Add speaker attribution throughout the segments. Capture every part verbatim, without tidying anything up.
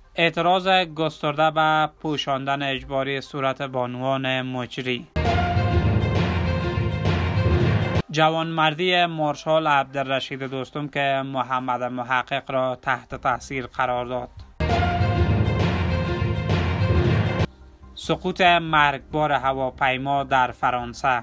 Speaker 1: اعتراض گسترده به پوشاندن اجباری صورت بانوان مجری. جوانمردی مارشال عبدالرشید دوستم که محمد محقق را تحت تاثیر قرار داد. سقوط مرگبار هواپیما در فرانسه.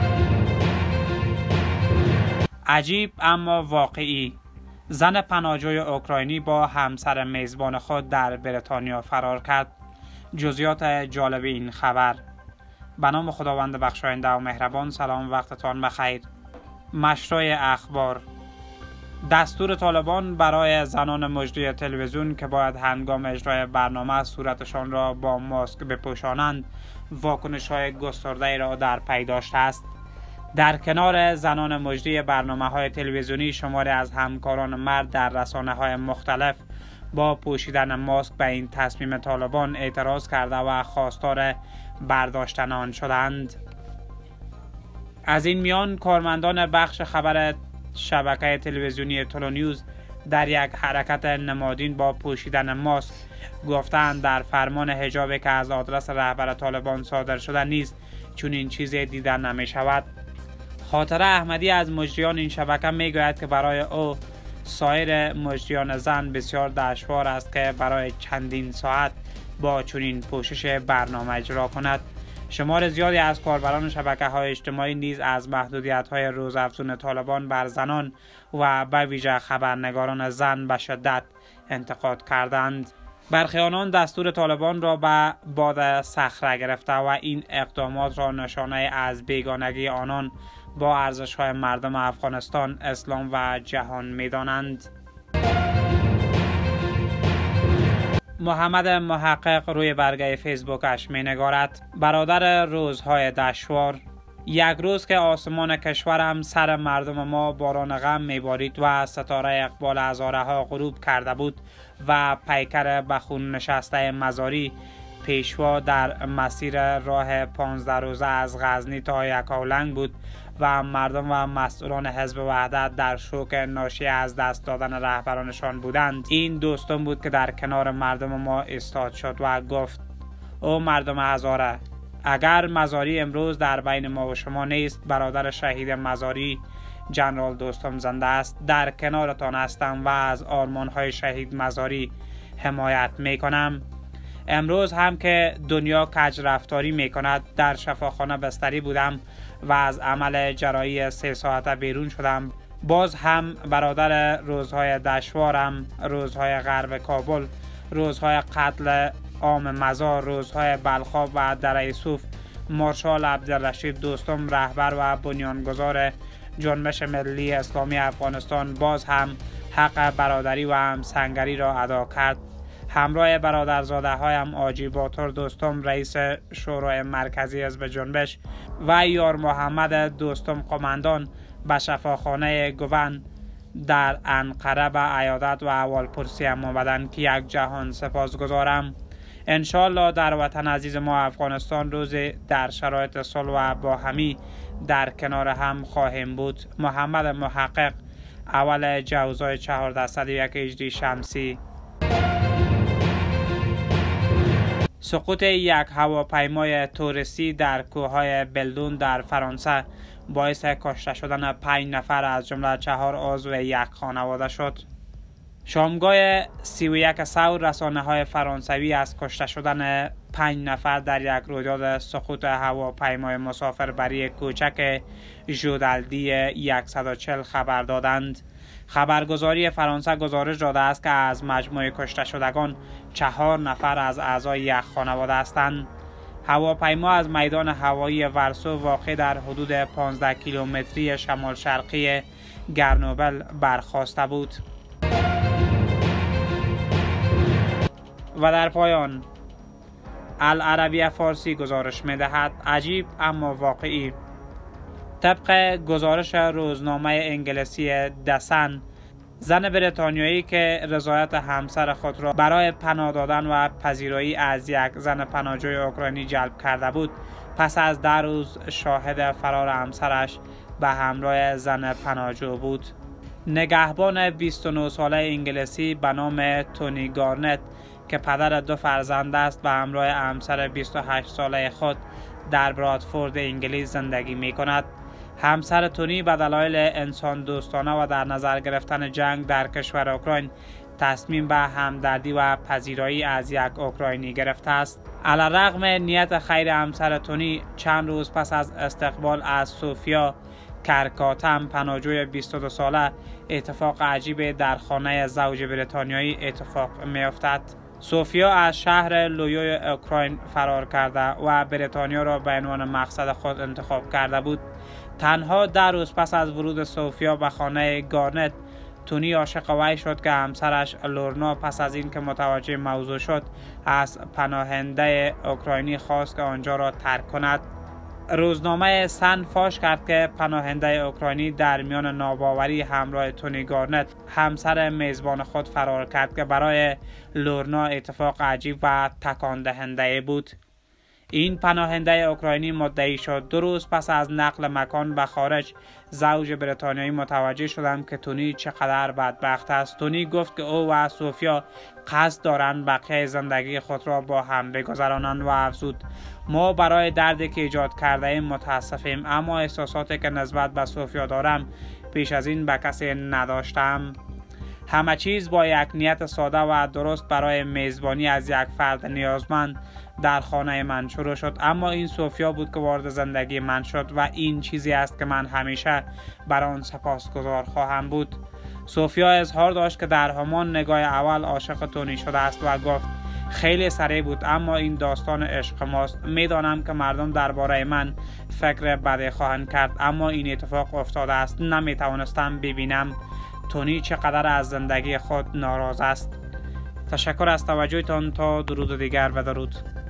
Speaker 1: عجیب اما واقعی، زن پناهجوی اوکراینی با همسر میزبان خود در بریتانیا فرار کرد. جزئیات جالب این خبر. به نام خداوند بخشاینده و مهربان. سلام، وقتتان بخیر. مشروع اخبار. دستور طالبان برای زنان مجری تلویزیون که باید هنگام اجرای برنامه صورتشان را با ماسک بپوشانند، واکنش‌های گسترده‌ای را در پی داشته است. در کنار زنان مجری برنامه‌های تلویزیونی، شماری از همکاران مرد در رسانه‌های مختلف با پوشیدن ماسک به این تصمیم طالبان اعتراض کرده و خواستار برداشتن آن شدند. از این میان کارمندان بخش خبر شبکه تلویزیونی تولونیوز در یک حرکت نمادین با پوشیدن ماسک گفتند در فرمان حجابی که از آدرس رهبر طالبان صادر شده نیز چون این چیزی دیده نمی شود. خاطره احمدی از مجریان این شبکه می گوید که برای او سایر مجریان زن بسیار دشوار است که برای چندین ساعت با چنین پوشش برنامه اجرا کند. شمار زیادی از کاربران شبکه‌های اجتماعی نیز از محدودیت‌های روزافزون طالبان بر زنان و به ویژه خبرنگاران زن به شدت انتقاد کردند. برخی آنان دستور طالبان را به باد صخره گرفته و این اقدامات را نشانه از بیگانگی آنان با ارزش‌های مردم افغانستان، اسلام و جهان می‌دانند. محمد محقق روی برگه فیسبوکش می نگارد: برادر روزهای دشوار، یک روز که آسمان کشورم سر مردم ما باران غم می بارید و ستاره اقبال هزاره ها غروب کرده بود و پیکر به خون نشسته مزاری پیشوا در مسیر راه پانزده روزه از غزنی تا یکاولنگ بود و مردم و مسئولان حزب وحدت در شوک ناشی از دست دادن رهبرانشان بودند. این دوستم بود که در کنار مردم ما ایستاد شد و گفت: او مردم هزاره، اگر مزاری امروز در بین ما و شما نیست، برادر شهید مزاری جنرال دوستم زنده است. در کنارتان هستم و از آرمان‌های شهید مزاری حمایت می‌کنم. امروز هم که دنیا کج رفتاری می کند، در شفاخانه بستری بودم و از عمل جراحی سه ساعته بیرون شدم. باز هم برادر روزهای دشوارم، روزهای غرب کابل، روزهای قتل عام مزار، روزهای بلخاب و دره یوسف، مارشال عبدالرشید دوستم رهبر و بنیانگذار جنبش ملی اسلامی افغانستان باز هم حق برادری و همسنگری را ادا کرد. همراه برادرزاده هایم آجی باتور دوستم رئیس شورای مرکزی حزب جنبش و یار محمد دوستم قماندان به شفاخانه گوون در انقره به عیادت و احوالپرسی هم آمدند که یک جهان سپاسگزارم. انشالله در وطن عزیز ما افغانستان روزی در شرایط صلح و با همی در کنار هم خواهیم بود. محمد محقق، اول جوزای چهاردهصد و یک هجری شمسی. سقوط یک هواپیمای توریستی در کوههای بلدون در فرانسه باعث کشته شدن پنج نفر از جمله چهار عضو یک خانواده شد. شامگاه سی و یک سور رسانه‌های فرانسوی از کشته شدن پنج نفر در یک رویداد سقوط هواپیمای مسافربری کوچک ژودالدی صد و چهل خبر دادند. خبرگزاری فرانسه گزارش داده است که از مجموع کشته شدگان چهار نفر از اعضای یک خانواده هستند. هواپیما از میدان هوایی ورسو واقع در حدود پانزده کیلومتری شمال شرقی گرنوبل برخاسته بود. و در پایان العربیه فارسی گزارش می دهد: عجیب اما واقعی. طبق گزارش روزنامه انگلیسی دسن، زن بریتانیایی که رضایت همسر خود را برای پناه دادن و پذیرایی از یک زن پناهجوی اوکراینی جلب کرده بود، پس از ده روز شاهد فرار همسرش به همراه زن پناهجو بود. نگهبان بیست و نه ساله انگلیسی به نام تونی گارنت که پدر دو فرزند است و همراه همسر بیست و هشت ساله خود در برادفورد انگلیس زندگی می کند. همسر تونی به دلایل انسان دوستانه و در نظر گرفتن جنگ در کشور اوکراین تصمیم به همدردی و پذیرایی از یک اوکراینی گرفته است. علیرغم نیت خیر همسر تونی، چند روز پس از استقبال از سوفیا کرکاتم پناهجوی بیست و دو ساله، اتفاق عجیب در خانه زوج بریتانیایی اتفاق می افتد. سوفیا از شهر لویوی اوکراین فرار کرده و بریتانیا را به عنوان مقصد خود انتخاب کرده بود. تنها ده روز پس از ورود سوفیا به خانه گارنت، تونی عاشق وی شد که همسرش لورنا پس از اینکه متوجه موضوع شد از پناهنده اوکراینی خواست که آنجا را ترک کند. روزنامه سن فاش کرد که پناهنده اوکراینی در میان ناباوری همراه تونی گارنت، همسر میزبان خود، فرار کرد که برای لورنا اتفاق عجیب و تکان دهنده بود. این پناهنده اوکراینی مدعی شد دو روز پس از نقل مکان به خارج، زوج بریتانیایی متوجه شدند که تونی چقدر بدبخت است. تونی گفت که او و سوفیا قصد دارند بقیه زندگی خود را با هم بگذرانند و افزود: ما برای دردی که ایجاد کرده ایم متاسفیم، اما احساساتی که نسبت به سوفیا دارم پیش از این به کسی نداشتم. همه چیز با یک نیت ساده و درست برای میزبانی از یک فرد نیازمند در خانه من شروع شد، اما این سوفیا بود که وارد زندگی من شد و این چیزی است که من همیشه بر آن سپاسگزار خواهم بود. سوفیا اظهار داشت که در همان نگاه اول عاشق تونی شده است و گفت: خیلی سریع بود، اما این داستان عشق ماست. میدانم که مردم درباره من فکر بدی خواهند کرد، اما این اتفاق افتاده است. نمیتوانستم ببینم تونی چقدر از زندگی خود ناراض است. تشکر از توجهتان. تا درود دیگر، بدرود.